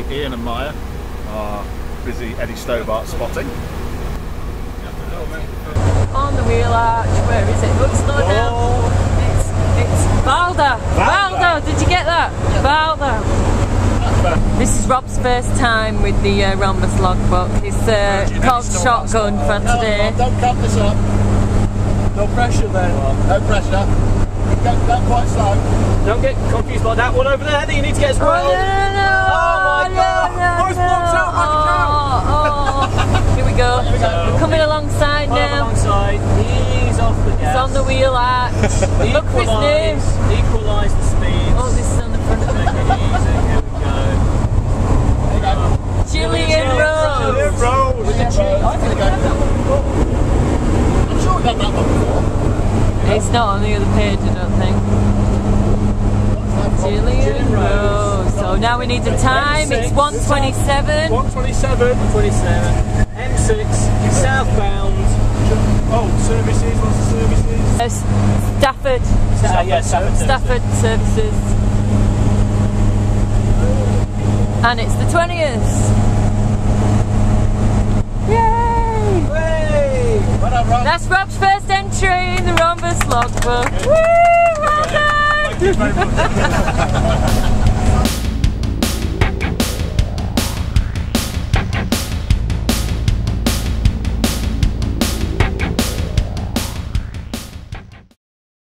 Ian and Maya are busy Eddie Stobart spotting. On the wheel arch, where is it? Look, slow down. It's Valda. Valda, did you get that? Valda. This is Rob's first time with the Rhombus logbook. It's called Shotgun for today. Don't cut this up. No pressure then. No pressure. Go quite slow. Don't get confused by that one over there that you need to get as well. Oh my god! Both blocks out like a cow! Here we go. We're coming alongside now. Alongside. Ease off the gas. It's on the wheel arch. Look for his name. Equalise the speeds. Oh, this is on the front of Make it easy. Here we go. Gillian Rose. I'm sure we've had that one before. It's not on the other page, I don't think. Gillian Rose. So now we need the time. It's 1:27. 1:27. M6 southbound. Oh, services. What's the services? Stafford. Stafford services. And it's the 20th. Yay! Well done, Rob. That's Rob's first entry in the Rhombus logbook. Woo! Well done! Thank you very much.